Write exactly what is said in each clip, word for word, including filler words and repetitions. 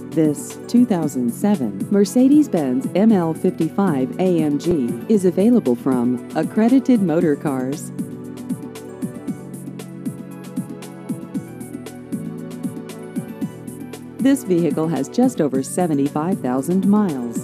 This two thousand seven Mercedes-Benz M L fifty-five A M G is available from Accredited Motor Cars. This vehicle has just over seventy-five thousand miles.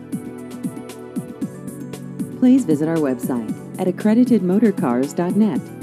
Please visit our website at accredited motor cars dot net.